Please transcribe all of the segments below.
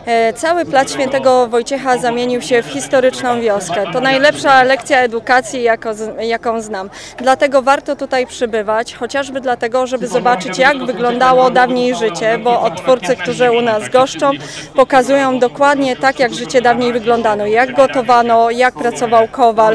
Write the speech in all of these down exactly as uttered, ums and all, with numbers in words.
Cały plac Świętego Wojciecha zamienił się w historyczną wioskę. To najlepsza lekcja edukacji, jaką znam. Dlatego warto tutaj przybywać, chociażby dlatego, żeby zobaczyć, jak wyglądało dawniej życie, bo odtwórcy, którzy u nas goszczą, pokazują dokładnie tak, jak życie dawniej wyglądano, jak gotowano, jak pracował kowal,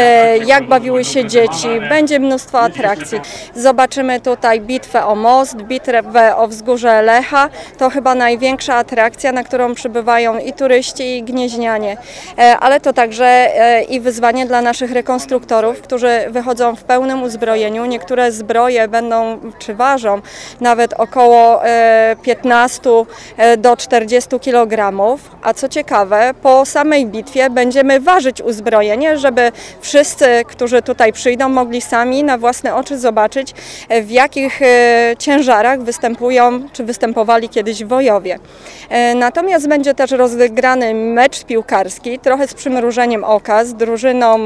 jak bawiły się dzieci. Będzie mnóstwo atrakcji. Zobaczymy tutaj bitwę o most, bitwę o wzgórze Lecha. To chyba największa atrakcja, na którą przybywają i turyści, i gnieźnianie. Ale to także i wyzwanie dla naszych rekonstruktorów, którzy wychodzą w pełnym uzbrojeniu. Niektóre zbroje będą, czy ważą nawet około piętnastu do czterdziestu kilogramów. A co ciekawe, po samej bitwie będziemy ważyć uzbrojenie, żeby wszyscy, którzy tutaj przyjdą, mogli sami na własne oczy zobaczyć, w jakich ciężarach występują, czy występowali kiedyś wojowie. Natomiast będzie też rozegrany mecz piłkarski, trochę z przymrużeniem oka, z drużyną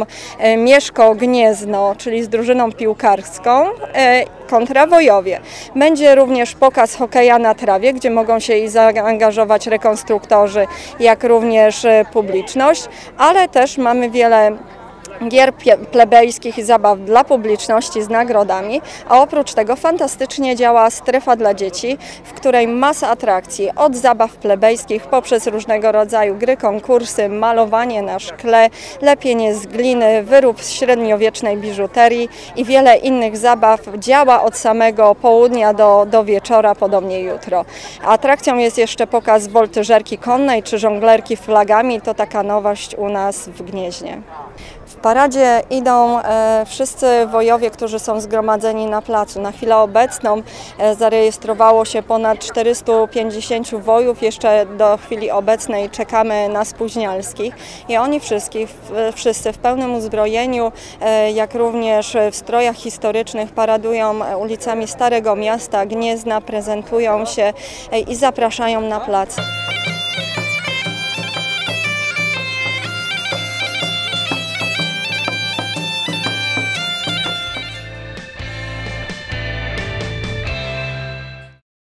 Mieszko-Gniezno, czyli z drużyną piłkarską, kontra wojowie. Będzie również pokaz hokeja na trawie, gdzie mogą się i zaangażować rekonstruktorzy, jak również publiczność, ale też mamy wiele gier plebejskich i zabaw dla publiczności z nagrodami, a oprócz tego fantastycznie działa strefa dla dzieci, w której masa atrakcji, od zabaw plebejskich poprzez różnego rodzaju gry, konkursy, malowanie na szkle, lepienie z gliny, wyrób z średniowiecznej biżuterii i wiele innych zabaw działa od samego południa do, do wieczora, podobnie jutro. Atrakcją jest jeszcze pokaz woltyżerki konnej czy żonglerki flagami, to taka nowość u nas w Gnieźnie. W paradzie idą e, wszyscy wojowie, którzy są zgromadzeni na placu. Na chwilę obecną e, zarejestrowało się ponad czterystu pięćdziesięciu wojów. Jeszcze do chwili obecnej czekamy na spóźnialskich. I oni wszyscy, w, wszyscy w pełnym uzbrojeniu, e, jak również w strojach historycznych paradują ulicami Starego Miasta, Gniezna, prezentują się e, i zapraszają na plac.